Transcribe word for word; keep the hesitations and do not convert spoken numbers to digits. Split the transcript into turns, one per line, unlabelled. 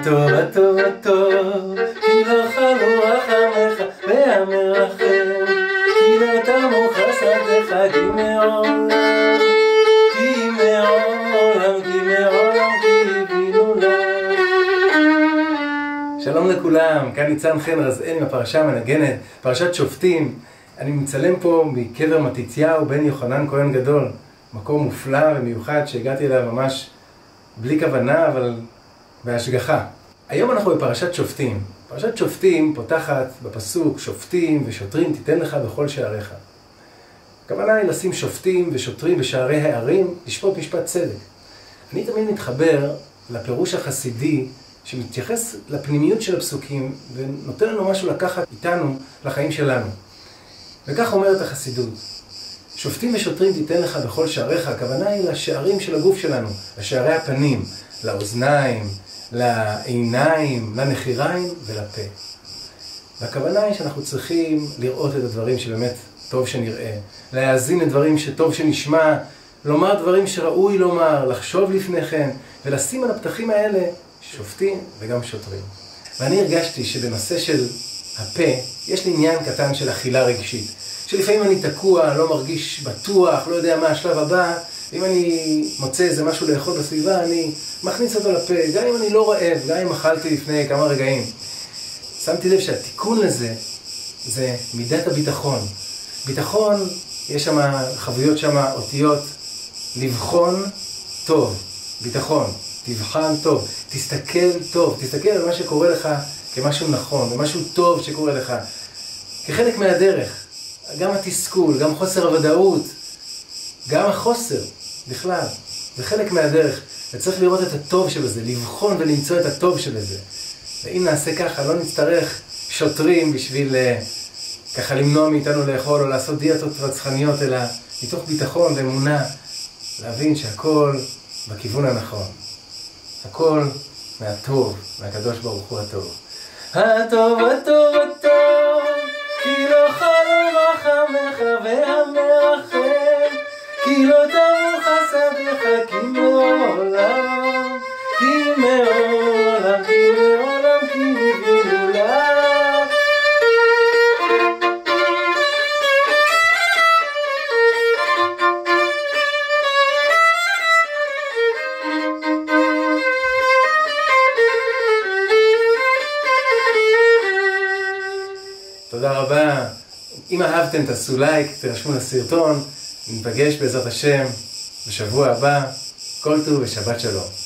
הטוב הטוב הטוב, כי לא חלו רחמך והמרחם, כי לא תמו חסדיך, כי מעולם, כי מעולם, כי מעולם, כי הילולה. שלום לכולם, כאן ניצן חן רזאל עם הפרשה המנגנת, פרשת שופטים. אני מצלם פה מקבר מתתיהו בן יוחנן כהן גדול, מקום מופלא ומיוחד שהגעתי אליו ממש בלי כוונה, אבל בהשגחה. היום אנחנו בפרשת שופטים. פרשת שופטים פותחת בפסוק שופטים ושוטרים תיתן לך בכל שעריך. הכוונה היא לשים שופטים ושוטרים בשערי הערים, לשפוט משפט צדק. אני תמיד מתחבר לפירוש החסידי שמתייחס לפנימיות של הפסוקים ונותן לנו משהו לקחת איתנו לחיים שלנו. וכך אומרת החסידות: שופטים ושוטרים תיתן לך בכל שעריך. הכוונה היא לשערים של הגוף שלנו, לשערי הפנים, לאוזניים, לעיניים, לנחיריים ולפה. והכוונה היא שאנחנו צריכים לראות את הדברים שבאמת טוב שנראה, להאזין לדברים שטוב שנשמע, לומר דברים שראוי לומר, לחשוב לפני כן, ולשים על הפתחים האלה שופטים וגם שוטרים. ואני הרגשתי שבנושא של הפה יש לי עניין קטן של אכילה רגשית, שלפעמים אני תקוע, לא מרגיש בטוח, לא יודע מה השלב הבא, ואם אני מוצא איזה משהו לאכול בסביבה, אני מכניס אותו לפה, גם אם אני לא רעב, גם אם אכלתי לפני כמה רגעים. שמתי לב שהתיקון לזה זה מידת הביטחון. ביטחון, יש שם חבויות שם אותיות, לבחון טוב, ביטחון, תבחן טוב, תסתכל טוב, תסתכל על מה שקורה לך כמשהו נכון, ומשהו טוב שקורה לך, כחלק מהדרך. גם התסכול, גם חוסר הוודאות, גם החוסר בכלל, זה חלק מהדרך, וצריך לראות את הטוב שבזה, לבחון ולמצוא את הטוב שבזה. ואם נעשה ככה, לא נצטרך שוטרים בשביל ככה למנוע מאיתנו לאכול או לעשות דיאטות רצחניות, אלא מתוך ביטחון ואמונה, להבין שהכל בכיוון הנכון. הכל מהטוב, מהקדוש ברוך הוא הטוב. הטוב, הטוב, הטוב, כי לא חלו רחמך והמרחם, כי לא תמו חסדיך, כי מעולם, כי מעולם, כי מעולם, כי הילולה. תודה רבה. אם אהבתם תעשו לייק, תרשמו לסרטון. נפגש בעזרת השם בשבוע הבא. כל טוב ושבת שלום.